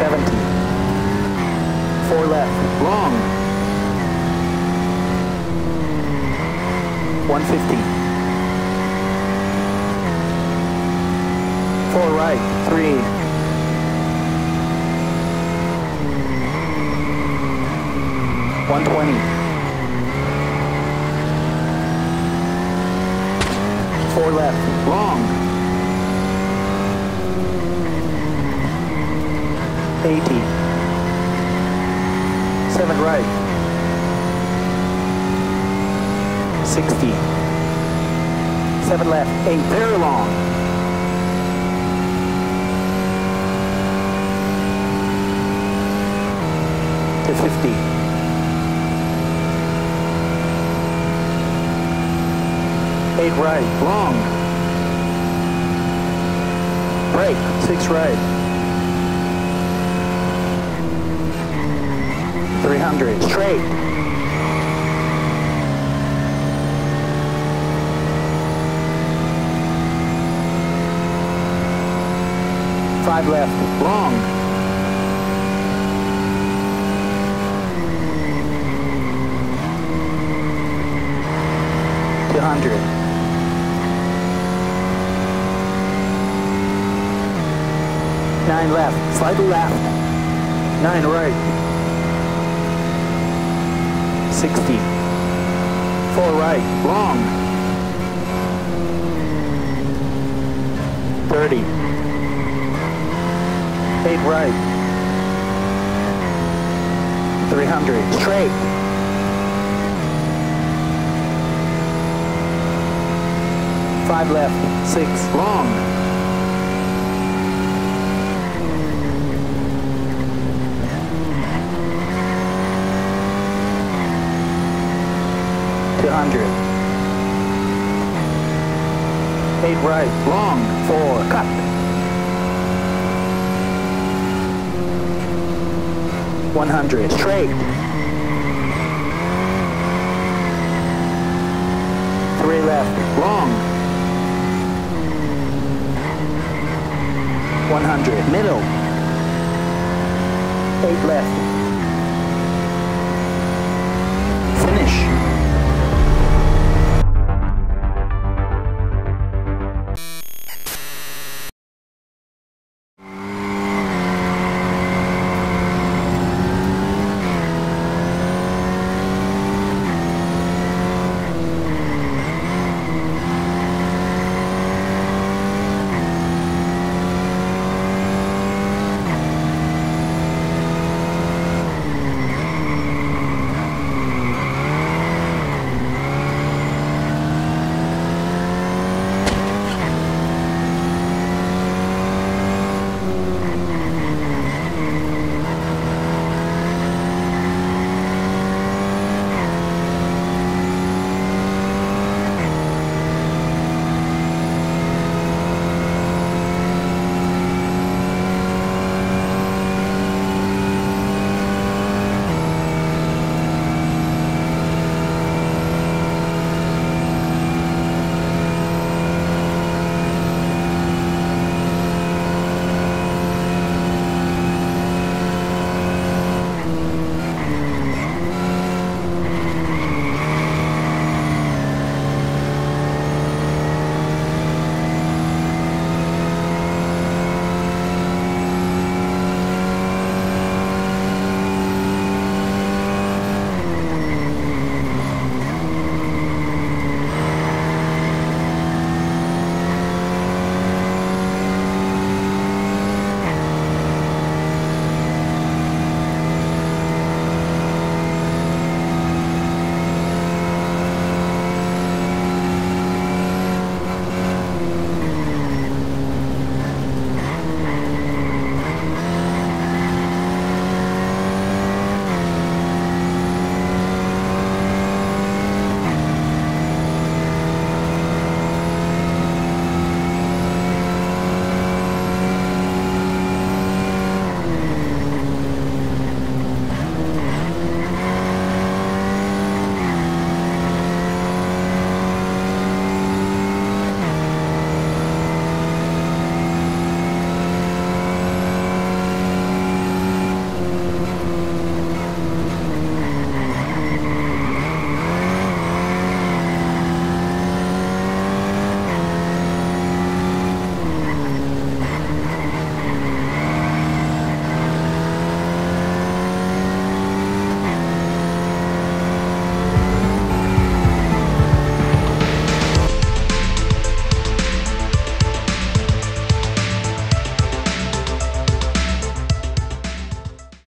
70. 4 left, long. 150. 4 right, 3. 120. 4 left, long. 80. 7 right. 60. 7 left, 8, very long. 50. 8 right, long. Brake, 6 right. 300, straight. 5 left, long. 200. 9 left, slightly left. 9 right. 60. 4 right, long. 30. 8 right. 300, straight. 5 left, 6 long. 200. 8 right, long, 4, cut. 100, straight. 3 left, long. 100, middle. 8 left.